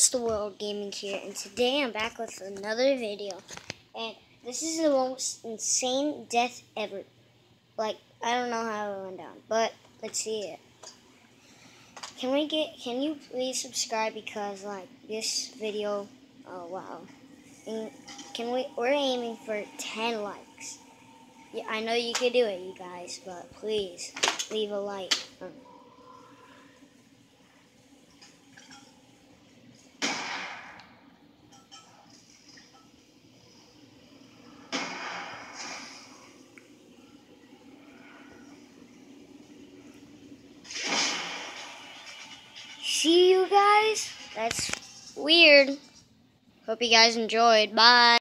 What's the World Gaming here, and today I'm back with another video, and this is the most insane death ever. Like, I don't know how it went down, but let's see it. Can you please subscribe, because like this video, oh wow. And we're aiming for 10 likes. Yeah, I know you can do it, you guys, but please leave a like. See you guys? That's weird. Hope you guys enjoyed. Bye.